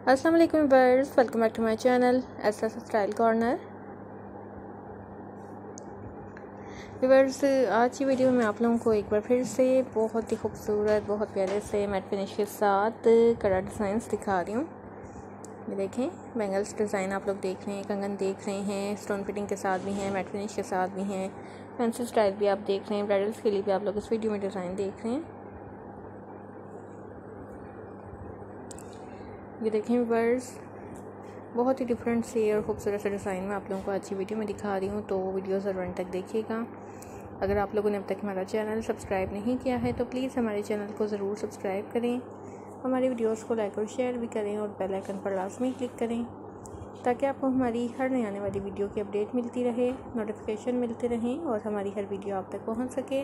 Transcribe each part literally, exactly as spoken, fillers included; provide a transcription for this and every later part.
अस्सलाम वालेकुम viewers, welcome back to my channel S S style corner. Viewers, आज की वीडियो में आप लोगों को एक बार फिर से बहुत ही खूबसूरत, बहुत प्यारे से मैट फिनिश के साथ कड़ा डिज़ाइंस दिखा रही हूँ। ये देखें, बैंगल्स डिज़ाइन आप लोग देख रहे हैं, कंगन देख रहे हैं, स्टोन फिटिंग के साथ भी हैं, मैट फिनिश के साथ भी हैं, फैंसी स्टाइल भी आप देख रहे हैं, ब्राइडल्स के लिए भी आप लोग इस वीडियो में डिज़ाइन देख रहे हैं। ये देखें व्यूअर्स, बहुत ही डिफरेंट से और खूबसूरत से डिज़ाइन में आप लोगों को अच्छी वीडियो में दिखा रही हूँ, तो वीडियो ज़रूर अंत तक देखिएगा। अगर आप लोगों ने अब तक हमारा चैनल सब्सक्राइब नहीं किया है तो प्लीज़ हमारे चैनल को ज़रूर सब्सक्राइब करें, हमारी वीडियोस को लाइक और शेयर भी करें और बेल आइकन पर लाजमी क्लिक करें ताकि आपको हमारी हर नई आने वाली वीडियो की अपडेट मिलती रहे, नोटिफिकेशन मिलते रहें और हमारी हर वीडियो आप तक पहुँच सके।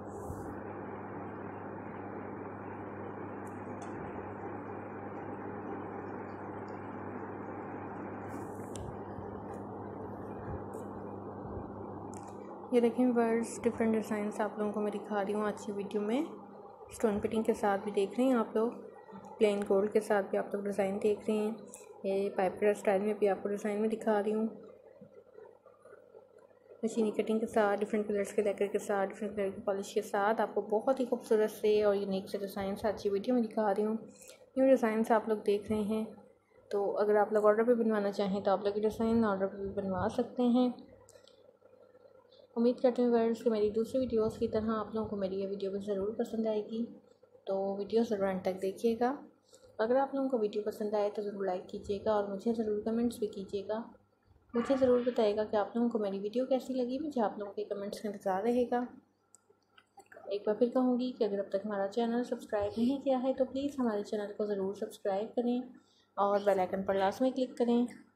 ये देखें वर्ड्स, डिफरेंट डिज़ाइंस आप लोगों को मैं दिखा रही हूँ आज की वीडियो में। स्टोन फिटिंग के साथ भी देख रहे हैं आप लोग, प्लेन गोल्ड के साथ भी आप लोग डिज़ाइन देख रहे हैं। ये पाइप कट स्टाइल में भी आपको डिज़ाइन में दिखा रही हूँ। मशीनी कटिंग के साथ, डिफरेंट कलर्स के लेकर के साथ, डिफरेंट कलर की पॉलिश के साथ आपको बहुत ही खूबसूरत से और यूनिक से डिज़ाइन आज की वीडियो में दिखा रही हूँ। न्यू डिज़ाइन आप लोग देख रहे हैं, तो अगर आप लोग ऑर्डर पर बनवाना चाहें तो आप लोग ये डिज़ाइन ऑर्डर पर भी बनवा सकते हैं। उम्मीद करते हैं व्यूअर्स कि मेरी दूसरी वीडियोस की तरह आप लोगों को मेरी ये वीडियो भी ज़रूर पसंद आएगी, तो वीडियो ज़रूर अंत तक देखिएगा। अगर आप लोगों को वीडियो पसंद आए तो ज़रूर लाइक कीजिएगा और मुझे ज़रूर कमेंट्स भी कीजिएगा। मुझे ज़रूर बताइएगा कि आप लोगों को मेरी वीडियो कैसी लगी। मुझे आप लोगों के कमेंट्स का इंतज़ार रहेगा। एक बार फिर कहूँगी कि अगर अब तक हमारा चैनल सब्सक्राइब नहीं किया है तो प्लीज़ हमारे चैनल को ज़रूर सब्सक्राइब करें और बेल आइकन पर लास्ट में क्लिक करें